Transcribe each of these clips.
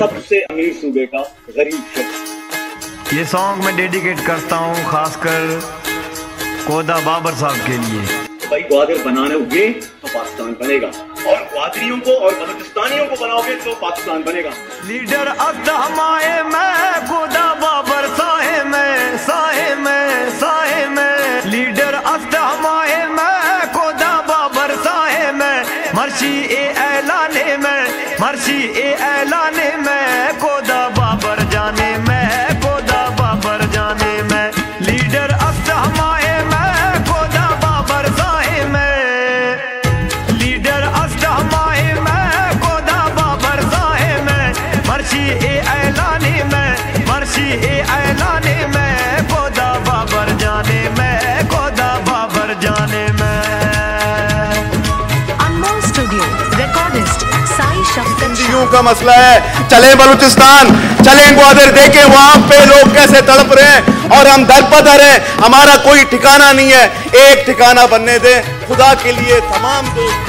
सबसे अमीर सूबे का गरीब शख्स। ये सॉन्ग मैं डेडिकेट करता हूँ खासकर कोदा बाबर साहब के लिए। भाई ग्वादर बनाओगे तो पाकिस्तान बनेगा, और ग्वादरियों को और बलूचिस्तानियों को बनाओगे तो पाकिस्तान बनेगा। लीडर अस्तहमाए मैं कोदा बाबर साहे में, साहे में, साहे में। लीडर अस्तहमाए मैं कोदा बाबर साहे में। मर्शी ए ऐलाने में, मर्शी ए ऐलाने में। कोदा बाबर जाने में, कोदा बाबर जाने में। लीडर अस्तहमाए मैं कोदा बाबर साहे में। लीडर अस्तहमाए मैं कोदा बाबर साहे में। मर्शी ए ऐलाने में, मर्शी ए ऐलाने में। कोदा बाबर जाने में, कोदा बाबर जाने में। अनमोल स्टूडियो रिकॉर्डिस्ट साई शंकर का मसला है। चले बलूचिस्तान, चले ग्वादर, देखें वहां पे लोग कैसे तड़प रहे हैं और हम दर पदर हैं। हमारा कोई ठिकाना नहीं है, एक ठिकाना बनने दे खुदा के लिए तमाम दोस्त।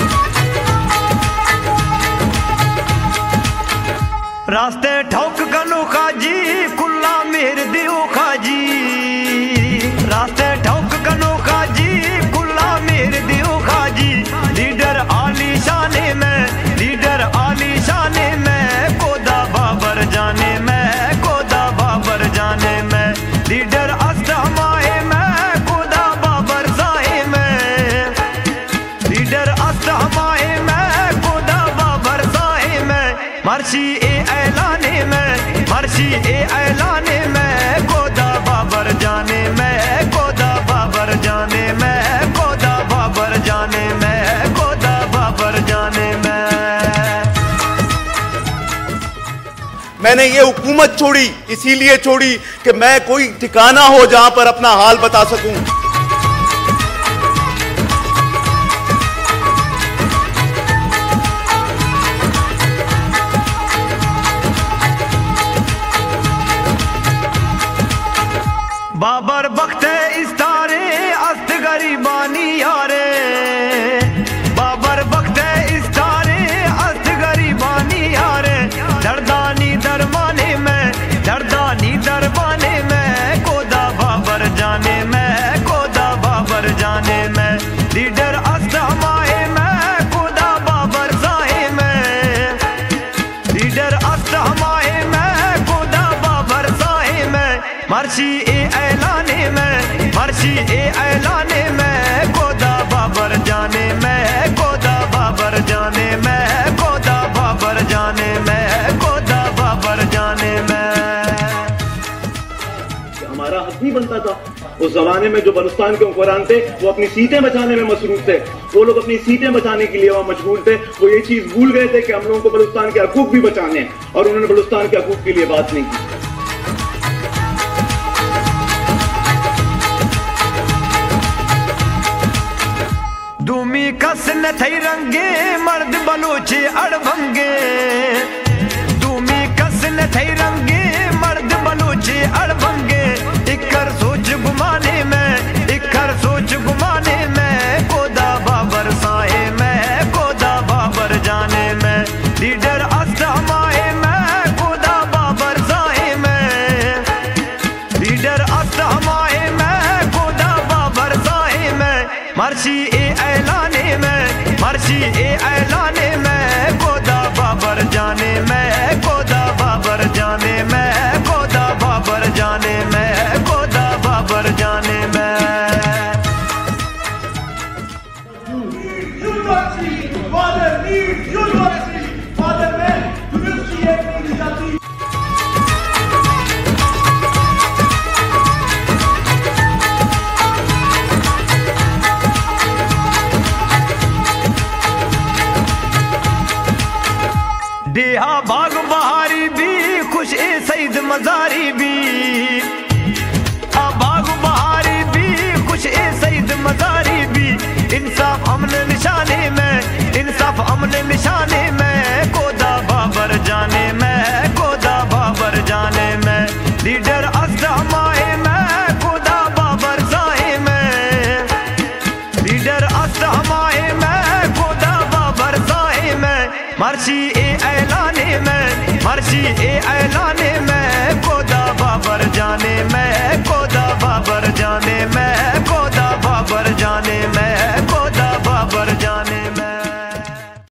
रास्ते ठोक कनो खाजी कुल्ला मेर दियो खाजी। रास्ते ठोक कनो खाजी कुल्ला मेर दियो खाजी। लीडर आली शाने में, लीडर आली शाने में। कोदा बाबर जाने में, कोदा बाबर जाने में। लीडर अस्तहमाए मैं कोदा बाबर साहे में। लीडर अस्तहमाए मैं कोदा बाबर साहे में। मर्शी ए ऐलाने में, मर्शी ए ऐलाने में। कोदा बाबर जाने में, कोदा बाबर जाने में। कोदा बाबर जाने में, कोदा बाबर जाने में। मैंने ये हुकूमत छोड़ी इसीलिए छोड़ी कि मैं कोई ठिकाना हो जहां पर अपना हाल बता सकूं। बाबर बख्ते इस्तारे अस्त गरीबानी यारे। बाबर बख्ते इस्तारे अस्त गरीबानी यारे। दर्दानी दरबाने में, दर्दानी दरबाने में। कोदा बाबर जाने में, कोदा बाबर जाने में। लीडर अस्तहमाए मैं कोदा बाबर साहे में। लीडर अस्तहमाए मैं कोदा बाबर साहे में। मर्शी ए ऐलाने में, मर्शी ए ऐलाने में। कोदा बाबर जाने में, कोदा बाबर जाने में। कोदा बाबर जाने में, कोदा बाबर जाने में। हमारा हक नहीं बनता था। उस जमाने में जो बलूचिस्तान के हुक्मरान थे वो अपनी सीटें बचाने में मसरूफ थे। वो लोग अपनी सीटें बचाने के लिए वहां मशगूल थे। वो ये चीज भूल गए थे कि हम लोगों को बलूचिस्तान के हकूक भी बचाने हैं, और उन्होंने बलूचिस्तान के हकूक के लिए बात नहीं की। दूमी कस न थई रंगे मर्द बलोचे अड़भंगे। दूमी कस न थई रंगे मर्द बलोचे अड़भंगे। इकर सोच गुमाने में, इकर सोच गुमाने में। कोदा बाबर साहे में, कोदा बाबर जाने में। लीडर अस्तहमाए मैं कोदा बाबर साहे में। लीडर अस्तहमाए मैं कोदा बाबर साहे में। मर्शी ए ऐलाने में, मर्शी ए ऐलाने में। कोदा बाबर जाने में, कोदा बाबर जाने में। कोदा बाबर जाने में, कोदा बाबर जाने में। देहा बाग बहारी भी खुश ए सईद मजारी भी। बाग बहारी भी खुश ए सईद मजारी भी। इंसाफ अमन निशाने में, इंसाफ अमन निशाने में। कोदा बाबर जाने में, कोदा बाबर जाने में। लीडर अस्तहमाए मैं कोदा बाबर साहे में। लीडर अस्तहमाए मैं कोदा बाबर साहे में। मर्शी ए ऐलाने में, मर्शी जी ए ऐलान